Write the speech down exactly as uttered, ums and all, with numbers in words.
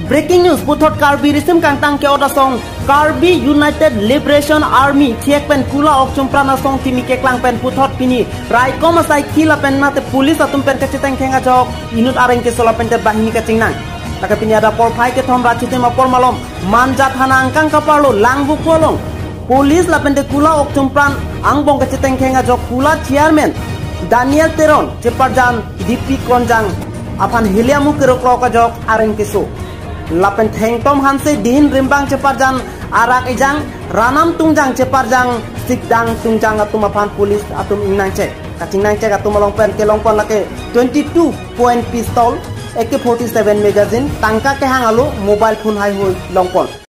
Breaking news puthot Karbi risim kang tang ke oda song Karbi United Liberation Army thiek pen kula ok chumprana song timi ke klang pen puthot pini rai koma sai khila pen mate police atum pen ke chiteng khenga jok inut areng ke sola pen te bahini ke cingnan taka pini ada por phai ke thom rachite ma por malom manja thana angkang kaparlo langbu kolong police la pen te kula ok chumpran angbong ke chiteng khenga jok kula chairman Daniel Teron ceparjan Dipi Konjang apan hiliamu ke rokro ka jok areng ke so lapen theng tom hanse din rimbang ceparjan arak ijang ranam tungjang ceparjang sikdang tungjang atum apan police atum inang che kacing nang che atum longpen ke longpon lake twenty-two point pistol A K forty-seven magazine tangka ke hangalu mobile phone hai hoi longpon